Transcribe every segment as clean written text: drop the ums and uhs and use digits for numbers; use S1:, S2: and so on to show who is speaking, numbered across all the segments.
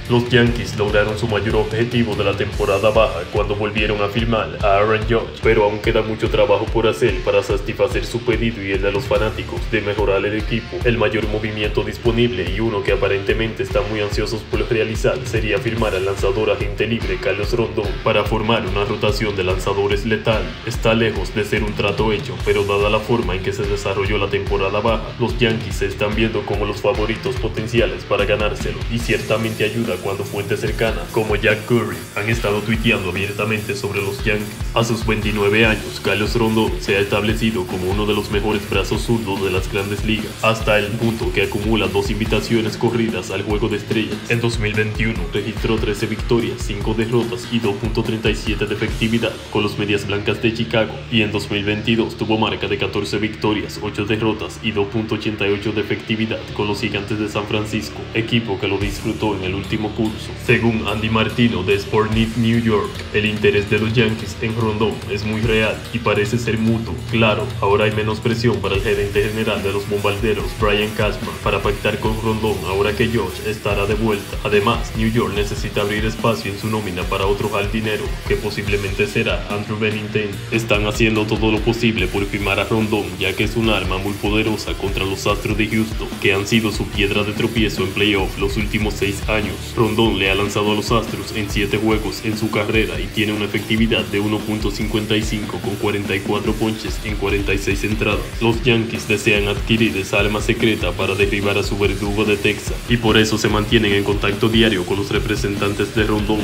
S1: Los Yankees lograron su mayor objetivo de la temporada baja cuando volvieron a firmar a Aaron Judge, pero aún queda mucho trabajo por hacer para satisfacer su pedido y el de los fanáticos de mejorar el equipo. El mayor movimiento disponible y uno que aparentemente están muy ansiosos por realizar sería firmar al lanzador agente libre Carlos Rondón para formar una rotación de lanzadores letal. Está lejos de ser un trato hecho, pero dada la forma en que se desarrolló la temporada baja, los Yankees se están viendo como los favoritos potenciales para ganárselo, y ciertamente ayuda cuando fuentes cercanas como Jack Curry han estado tuiteando abiertamente sobre los Yankees. A sus 29 años, Carlos Rondón se ha establecido como uno de los mejores brazos zurdos de las grandes ligas, hasta el punto que acumula 2 invitaciones corridas al Juego de Estrellas. En 2021 registró 13 victorias, 5 derrotas y 2.37 de efectividad con los Medias Blancas de Chicago, y en 2022 tuvo marca de 14 victorias, 8 derrotas y 2.88 de efectividad con los Gigantes de San Francisco, equipo que lo disfrutó en el último curso. Según Andy Martino de Sportnet New York, el interés de los Yankees en Rondón es muy real y parece ser mutuo. Claro, ahora hay menos presión para el gerente general de los Bombarderos, Brian Cashman, para pactar con Rondón ahora que Josh estará de vuelta. Además, New York necesita abrir espacio en su nómina para otro jardinero, que posiblemente será Andrew Benintendi. Están haciendo todo lo posible por firmar a Rondón, ya que es un arma muy poderosa contra los Astros de Houston, que han sido su piedra de tropiezo en playoff los últimos 6 años. Rondón le ha lanzado a los Astros en 7 juegos en su carrera y tiene una efectividad de 1.55 con 44 ponches en 46 entradas. Los Yankees desean adquirir esa arma secreta para derribar a su verdugo de Texas, y por eso se mantienen en contacto diario con los representantes de Rondón.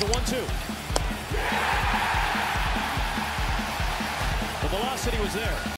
S1: The velocity was there.